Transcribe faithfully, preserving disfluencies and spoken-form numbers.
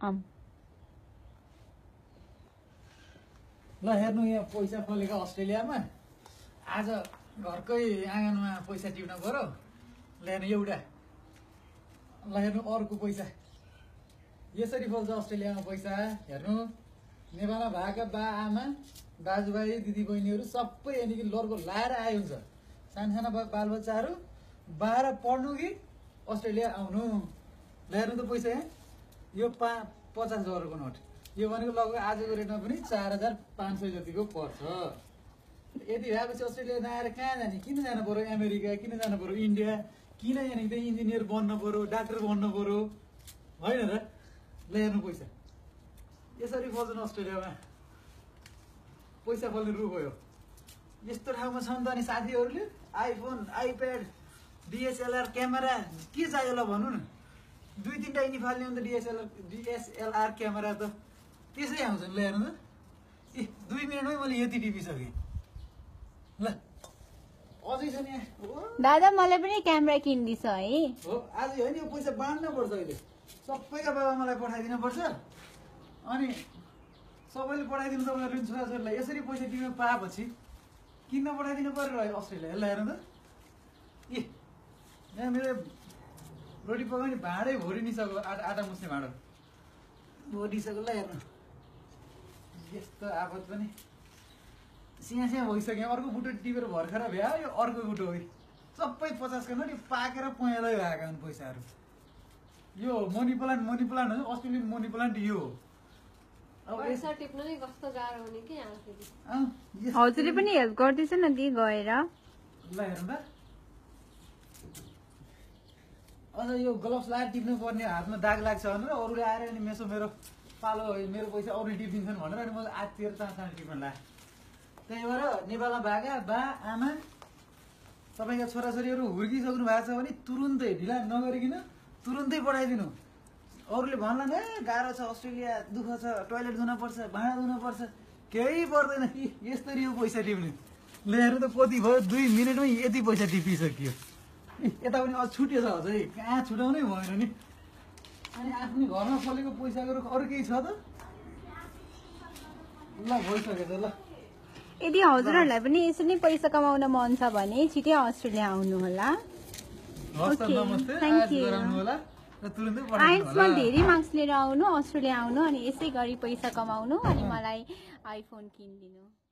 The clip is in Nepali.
आम ल हेर्नु यहाँ पैसा फलेको अस्ट्रेलियामा आज घरकै आँगनमा पैसा टिप्न पर्यो ल हेर्नु एउटा ल हेर्नु अर्को पैसा यसरी फल्छ अस्ट्रेलियामा पैसा हेर्नु नेपालमा भएका बा आमा दाजुभाइ दिदीबहिनीहरू सबै यहाँनिर लर्को लाएर आयो हुन्छ सानसाना बालबच्चाहरू बाह्र पढ्नु कि अस्ट्रेलिया आउनु ल हेर्नु त पैसा यहाँ यो पा पचास डलरको नोट यो भनेको लगभग आजको रेटमा पनि चार हजार पाँच सय जतिको पर्छ यति भएपछि अस्ट्रेलिया नआएर कहाँ जाने किन जानु पर्यो अमेरिका किन जानु पर्यो इन्डिया किन यहाँनिर चाहिँ इन्जिनियर बन्न पर्यो डाक्टर बन्न पर्यो होइन र ल हेर्नु पैसा यसरी फल्छन् अस्ट्रेलियामा पैसा फल्ने रुख हो यस्तो ठाउँमा छ नि त अनि साथीहरूले आइफोन आइप्याड डिएसएलआर क्यामेरा के चाहियो ल भन्नु न दुई तिनवटा यिनी फाल्ने हो नि त डिएसएलआर डिएसएलआर क्यामेरा त त्यसै आउँछ नि ल हेर्नु त ए दुई मिनटमै मैले यति टिपिसकेँ ल अझै छ नि दादा मलाई पनि क्यामेरा किन्दिछ है हो आज होइन यो पैसा बाँड्न पर्छ अहिले सबैका बाबा मलाई पठाइदिनु पर्छ अनि सबैले पठाइदिनु त उनीहरूले छोराछोरीलाई यसरी पैसा टिप्न पाएपछि किन्न पठाइदिनु पर्यो अस्ट्रेलिया ल हेर्नु त ए यहाँ मेरो रोटी पकाउने भाँडै भोरिनिसक्यो आटा आटा मुस्ने भाँडो भोरिसक्यो ल हेर्नु यस्तो आपत पनि सिया सिया भइसक्यो अर्को बुटो टिपेर भर्खर भ्या यो अर्को बुटो हो सबै पचासको नोट यो पाकेर पहेँलै भएका हुन् पैसाहरू यो मनी प्लान्ट मनी प्लान्ट हो अस्ट्रेलियन मनी प्लान्ट यो हो अब पैसा टिप्न नि कस्तो गाह्रो हुने के आफैले हजुरले पनि हेल्प गर्दैछ न दी गएर ल हेर्नु त अझ यो ग्लोभ्स लगाएर टिप्नु पर्ने हातमा दाग लाग्छ भनेर अरूले आएर अनि मेसो मेरो पालो मेरो पैसा अरूले टिपिदिन्छन् भनेर अनि मैले आजतिर चाँचाँ टिप्न ला त्यही भएर नेपालमा भएका बा आमा तपाईँका छोराछोरीहरू हुर्किसक्नु भएको छ भने तुरुन्तै ढिला नगरिकन तुरुन्तै पठाइदिनु अरूले भन्ला न गाह्रो छ अस्ट्रेलिया दुःख छ टोइलेट धुनुपर्छ भाँडा धुनुपर्छ केही पर्दैन यस्तरी यो पैसा टिप्ने लिएर त कति भयो दुई मिनटमै यति पैसा टिपिसकियो यता पनि अझ छुट्यो छ अझै कहाँ छुटाउनै भएन नि अनि आफ्नो घरमा फलेको पैसाको अरू केही छ त ल भइसकेछ ल यदि हजुरहरूलाई पनि यसरी नै पैसा कमाउन मन छ भने छिटै अस्ट्रेलिया आउनु होला आइन्समा धेरै मार्क्स लिएर आउनु अस्ट्रेलिया आउनु अनि यसै गरी पैसा कमाउनु अनि मलाई आइफोन किनिदिनु